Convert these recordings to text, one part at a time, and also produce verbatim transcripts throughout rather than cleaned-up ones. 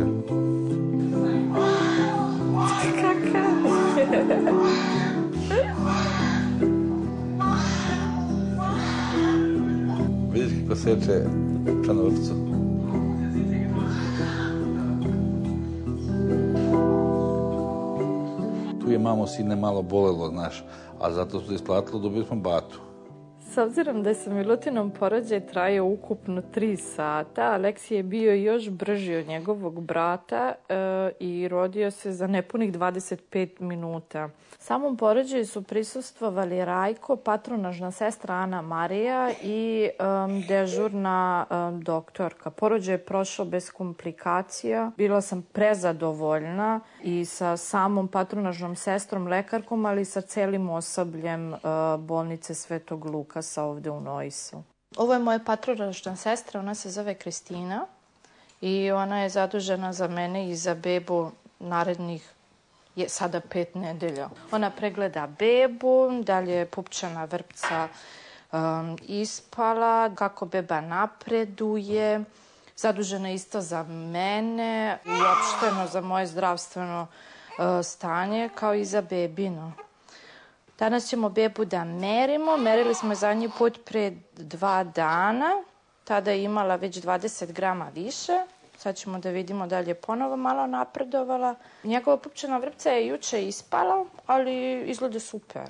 Vidiš kako seče čanovcu. Tu je mamo sine malo bolelo, znaš, a zato su isplatilo, dobili smo batu. S obzirom da je sa Milutinom porođaj trajao ukupno tri sata, Aleksije je bio još brži od njegovog brata e, i rodio se za nepunih dvadeset pet minuta. Samom porođaju su prisustvovali Rajko, patronažna sestra Ana Marija i um, dežurna um, doktorka. Porođaj je prošao bez komplikacija. Bila sam prezadovoljna i sa samom patronažnom sestrom, lekarkom, ali i sa celim osobljem uh, bolnice Svetog Lukasa ovde u Noisu. Ovo je moja patronažna sestra, ona se zove Kristina i ona je zadužena za mene i za bebu narednih je sada pet nedelja. Ona pregleda bebu, dalje je pupčana vrpca um, ispala, kako beba napreduje, zadužena isto za mene, uopšteno za moje zdravstveno uh, stanje, kao i za bebino. Danas ćemo bebu da merimo. Merili smo zadnji put pre dva dana. Tada je imala već dvadeset grama više. Sad ćemo da vidimo da li je ponovo malo napredovala. Njegova pupčana vrpca je juče ispala, ali izgleda super.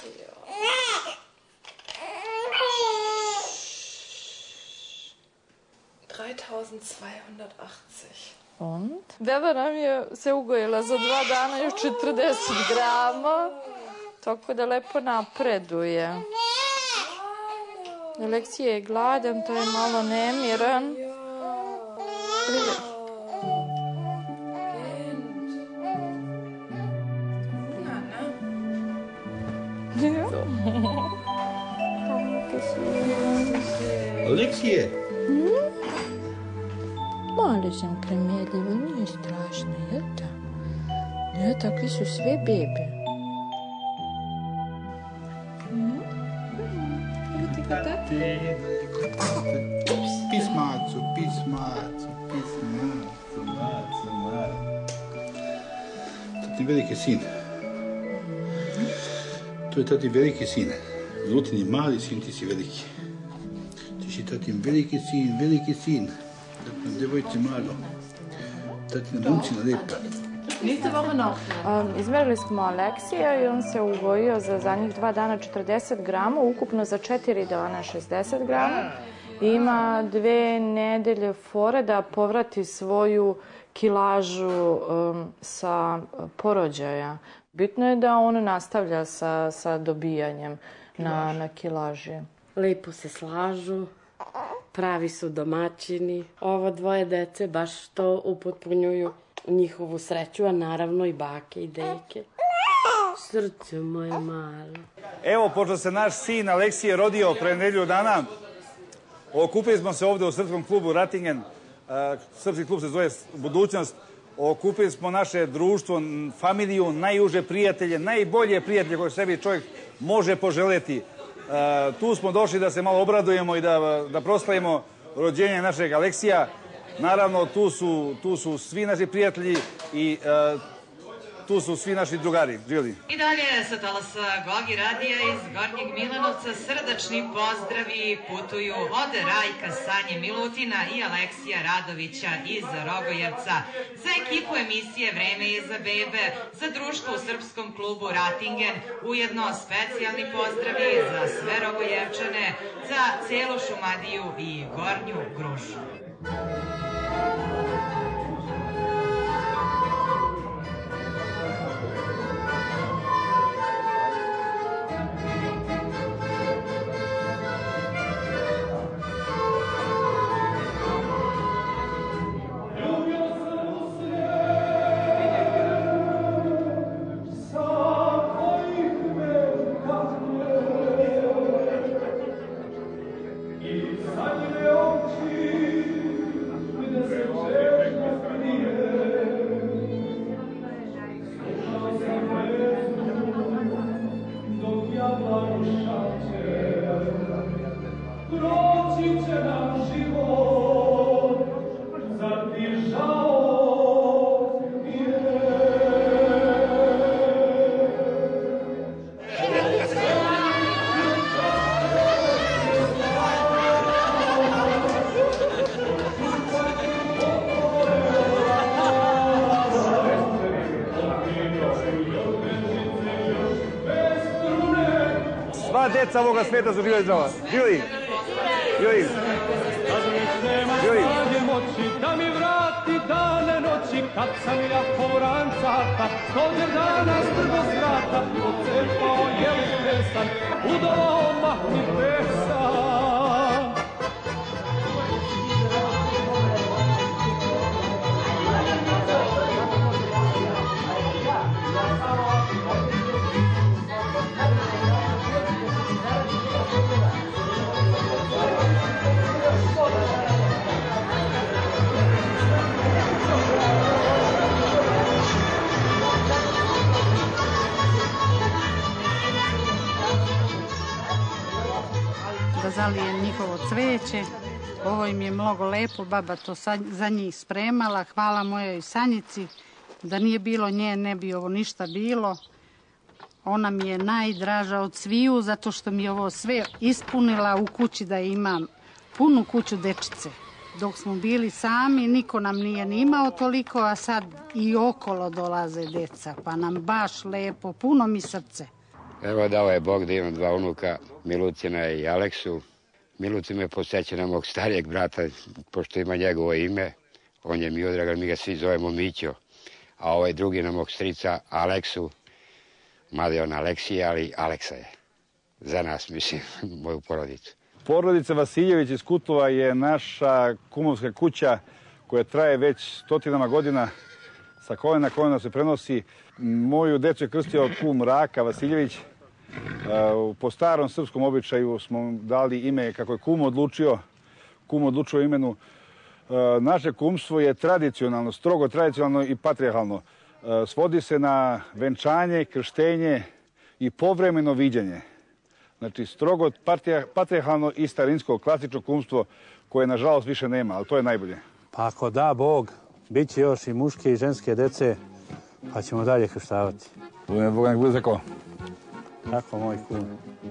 dreitausendzweihundertachtzig. Und? Beba nam je se ugojila za dva dana još četrdeset grama, tako da lepo napreduje. Aleksije je gladan, to je malo nemiran. Aleksije! Malo sam premedljiva, nije strašno, jel da? Ne, takvi su sve bebe. Pismacu, pismacu, pismacu, macu, macu. Tati veliki sin. To je tati veliki sin. Milutin je mali sin, ti si veliki. Ti si tatin veliki sin, veliki sin. Tatin devojci malo. Tatin momčina lepa. Nächste Woche noch. Um, izmerili smo Aleksija i on se ugojio za zadnjih dva dana četrdeset grama, ukupno za četiri dana šezdeset grama. I ima dve nedelje fore da povrati svoju kilažu um, sa porođaja. Bitno je da on nastavlja sa, sa dobijanjem na, na kilaži. Lepo se slažu, pravi su domaćini. Ovo dvoje dece baš to upotpunjuju njihovu sreću, a naravno i bake i deke. Srce moje malo. Evo, pošto se naš sin Aleksije rodio pre nedelju dana, okupili smo se ovde u srpskom klubu Ratingen. Srpski klub se zove Budućnost. Okupili smo naše društvo, familiju, najuže prijatelje, najbolje prijatelje koje sebi čovjek može poželeti. Tu smo došli da se malo obradujemo i da, da proslavimo rođenje našeg Aleksija. Naravno, tu su, tu su svi naši prijatelji i uh, tu su svi naši drugari. Živjeli. I dalje sa talasa Gogi radija iz Gornjeg Milanovca srdačni pozdravi putuju od Rajka Sanje Milutina i Aleksija Radovića iz Rogojevca. Za ekipu emisije Vreme je za bebe, za društvo u srpskom klubu Ratingen, ujedno specijalni pozdravi za sve Rogojevčane, za celu Šumadiju i Gornju Grušu. sva deca ovoga sveta su živa i zdrava. Živjeli! Živjeli! Živjeli! Da mi vrati dane noći kad sam ja povran cata, stođer dana strgo strata, pocepao je li pesan, u doma mi pesan. Da zalijem njihovo cveće. Ovo im je mnogo lepo, baba to za njih spremala. Hvala mojoj Sanjici, da nije bilo nje ne bi ovo ništa bilo. Ona mi je najdraža od sviju zato što mi je ovo sve ispunila u kući da imam punu kuću dečice. Dok smo bili sami, niko nam nije ni imao toliko, a sad i okolo dolaze deca, pa nam baš lepo, puno mi srce. Evo dao je Bog da imam dva unuka, Milutina i Aleksu. Milutin me posjeća na mog starijeg brata, pošto ima njegovo ime. On je Miodrag, mi ga svi zovemo Mićo. A ovaj drugi na mog strica, Aleksu. Mada je on Aleksija, ali Aleksa je. Za nas, mislim, moju porodicu. Porodica Vasiljević iz Kutlova je naša kumovska kuća koja traje već stotinama godina. Sa kolena na kolena se prenosi. Moju decu je krstio kum Raka Vasiljević. Po starom srpskom običaju smo dali ime kako je kum odlučio. Kum odlučio imenu. Naše kumstvo je tradicionalno, strogo tradicionalno i patrijarhalno. Svodi se na venčanje, krštenje i povremeno viđenje. Znači, strogo patrijarhalno i starinsko, klasično kumstvo koje, nažalost, više nema, ali to je najbolje. Pa ako da Bog, bit će još i muške i ženske dece, pa ćemo dalje krštavati. Budem Boga nek bude za ko? Tako, moj kum.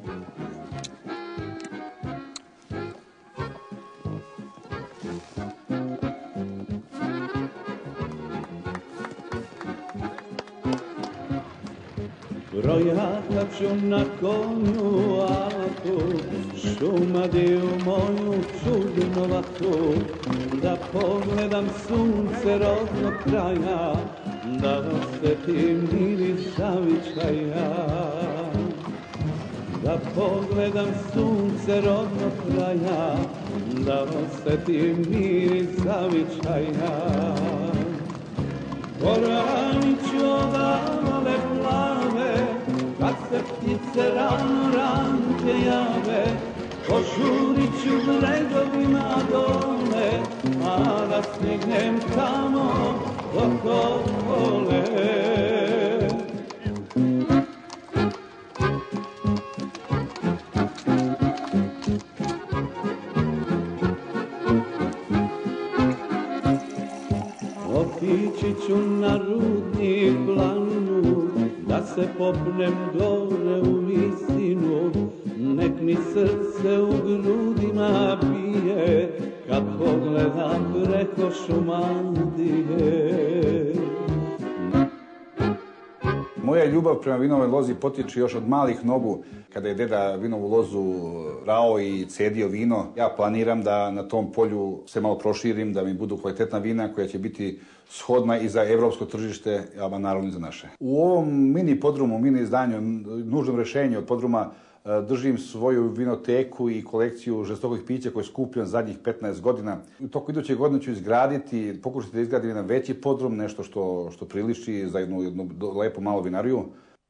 Rojaka ću na konju alatu, šumadi u moju čudnovatu, da pogledam sunce rodnog kraja, da osjetim miris zavičaja. Da pogledam sunce rodnog kraja, da osjetim miris zavičaja. Poranit ću odavale plave, kad se ptice rano ranke jave, požurit ću bregovima dole, a da stignem tamo do Topole. Otići ću na rudnik planinu, da se popnem gore u visinu, nek mi srce u grudima bije, kad pogledam preko Šumadije. Moja ljubav prema vinovoj lozi potiče još od malih nogu. Kada je deda vinovu lozu rao i cedio vino, ja planiram da na tom polju se malo proširim, da mi budu kvalitetna vina koja će biti shodna i za evropsko tržište, a naravno i za naše. U ovom mini podrumu, mini izdanju, nužnom rešenju od podruma, držim svoju vinoteku i kolekciju žestokih pića koje skupljam zadnjih petnaest godina. U toku iduće godine ću izgraditi, pokušati da izgradim jedan veći podrum, nešto što, što priliči za jednu, jednu lepu malu vinariju.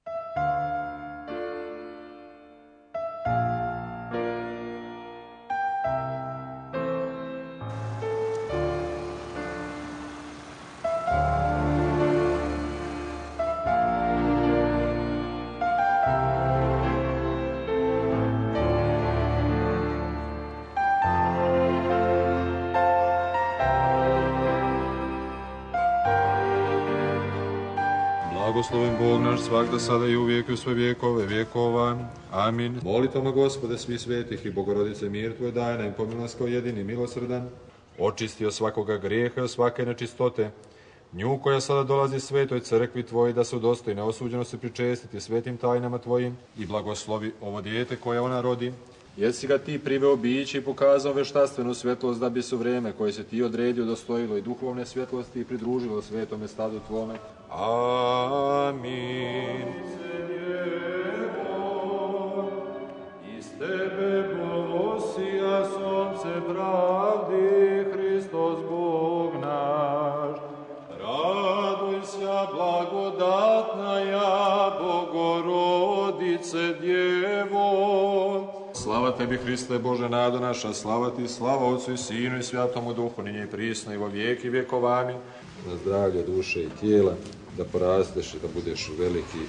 Blagosloven Bog naš svakda sada i uvijek i u sve vijekove vjekova. Amin. Molitama Gospode svi svetih i Bogorodice mir Tvoj daj nam, pomiluj nas kao jedini milosrdan. Očisti od svakoga grijeha, od svake nečistote. nju koja sada dolazi svetoj crkvi Tvojoj, da se udostoji neosuđeno se pričestiti svetim tajnama Tvojim i blagoslovi ovo dijete koje ona rodi. Jesi ga Ti priveo biće i pokazao veštatstvenu svjetlost, da bi se u vreme koje se Ti odredio dostojilo i duhovne svjetlosti i pridružilo svetome stadu Tvome. Amin. Iz Tebe posija sonce pravdi, Hristos Bog naš. Raduj se, blagodatna ja, Bogorodice Djevo. Slava Tebi, Hriste Bože, nado naša, slava Ti, slava Otcu i Sinu i Svjatomu Duhu, ninje i prisno i vo vijeki vjekov. Amin. Na zdravlje duše i tijela, da porasteš i da budeš veliki.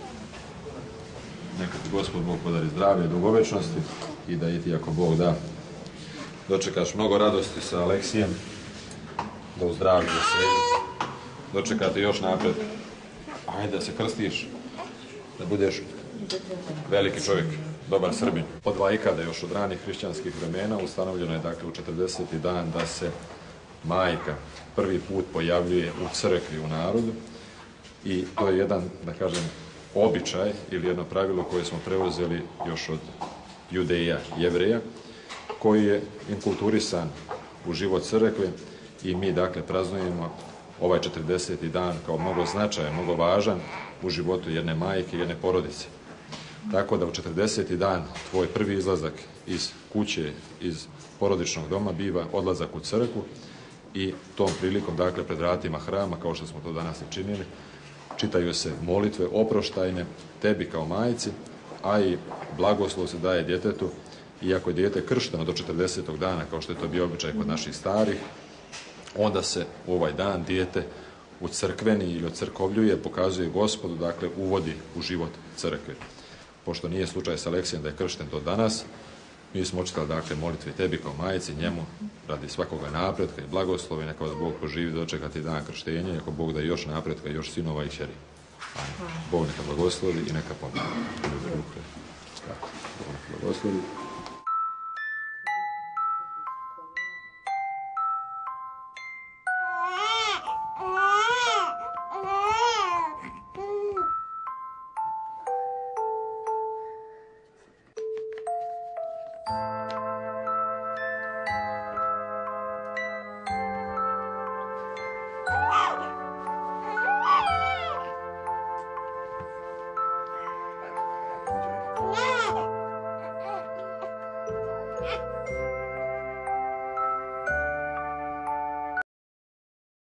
Neka Ti Gospod Bog podari zdravlje, dugovečnosti i da i Ti, ako Bog da, dočekaš mnogo radosti sa Aleksijem, da u zdravlju veselju, dočekati još napred. Ajde da se krstiš, da budeš veliki čovjek, dobar Srbin. Od vajkada, još od ranih hrišćanskih vremena, ustanovljeno je dakle u četrdeseti dan da se majka prvi put pojavljuje u crkvi, u narodu, i to je jedan, da kažem, običaj ili jedno pravilo koje smo preuzeli još od Judeja, Jevreja, koji je inkulturisan u život crkve i mi dakle praznujemo ovaj četrdeseti dan kao mnogo značajan, mnogo važan u životu jedne majke, jedne porodice. Tako da u četrdeseti dan tvoj prvi izlazak iz kuće, iz porodičnog doma biva odlazak u crkvu i tom prilikom, dakle, pred vratima hrama, kao što smo to danas i činili, čitaju se molitve oproštajne tebi kao majci, a i blagoslov se daje djetetu, iako je dijete kršteno do četrdesetog dana, kao što je to bio običaj kod naših starih, onda se u ovaj dan dijete u crkveni ili ocrkovljuje, pokazuje Gospodu, dakle, uvodi u život crkve. Pošto nije slučaj sa Aleksijem da je kršten do danas, mi smo očitali, dakle, molitve tebi kao majici, njemu, radi svakoga napretka i blagoslovi, neka vas Bog poživi dočekati dan krštenja, i ako Bog da još napretka, još sinova i kćeri. Amin. Bog neka blagoslovi i neka pomoći. Tako, Bog neka blagoslovi. Thank you.